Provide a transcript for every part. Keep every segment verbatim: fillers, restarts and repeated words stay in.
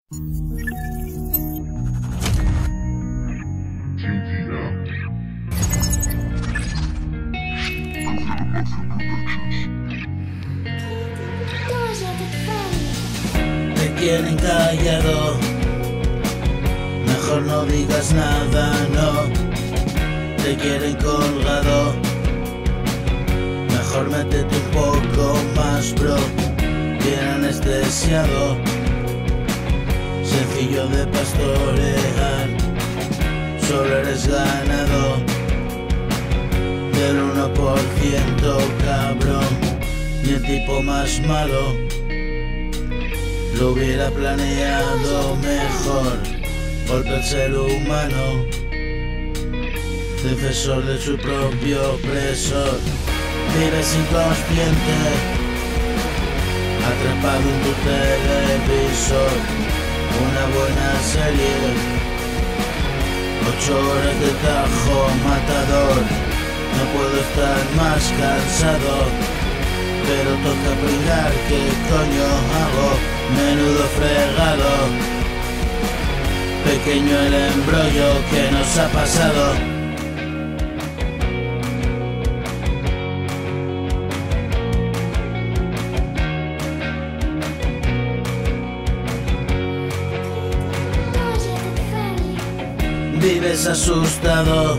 Te quieren callado, mejor no digas nada, no. Te quieren colgado, mejor métete un poco más, bro. Bien anestesiado, sencillo de pastorear, solo eres ganado del uno por ciento, cabrón. Ni el tipo más malo lo hubiera planeado mejor. Golpe al ser humano, defensor de su propio opresor. Vives inconsciente, atrapado en tu televisor. Una buena serie, ocho horas de tajo matador. No puedo estar más cansado, pero toca pringar. ¿Qué coño hago? Menudo fregado, pequeño el embrollo que nos ha pasado. Vives asustado,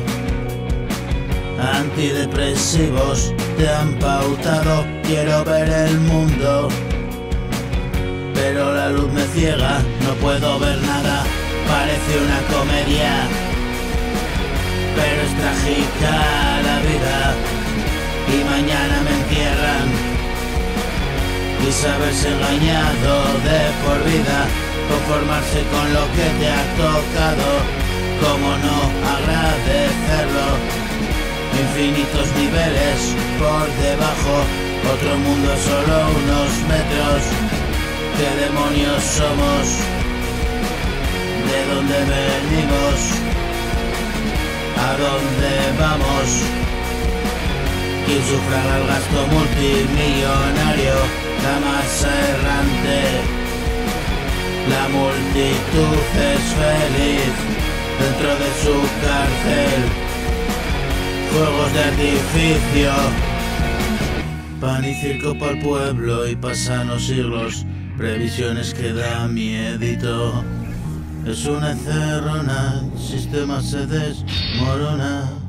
antidepresivos te han pautado. Quiero ver el mundo, pero la luz me ciega, no puedo ver nada. Parece una comedia, pero es trágica la vida. Y mañana me entierran, y saberse engañado de por vida. Conformarse con lo que te ha tocado, cómo no agradecerlo. Infinitos niveles por debajo, otro mundo a solo unos metros. ¿Qué demonios somos? ¿De dónde venimos? ¿A dónde vamos? ¿Quién sufraga el gasto multimillonario? La masa errante, la multitud es feliz dentro de su cárcel. Fuegos de artificio, pan y circo para el pueblo, y pasan los siglos. Previsiones que da miedito. Es una encerrona, el sistema se desmorona.